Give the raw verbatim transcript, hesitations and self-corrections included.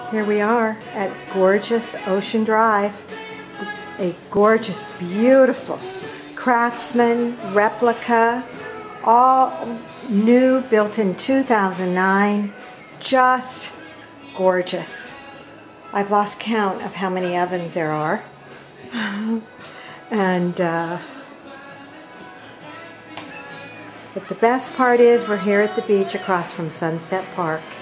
Here we are at gorgeous Ocean Drive, a gorgeous, beautiful Craftsman replica, all new, built in two thousand nine, just gorgeous. I've lost count of how many ovens there are. and uh, but the best part is we're here at the beach across from Sunset Park.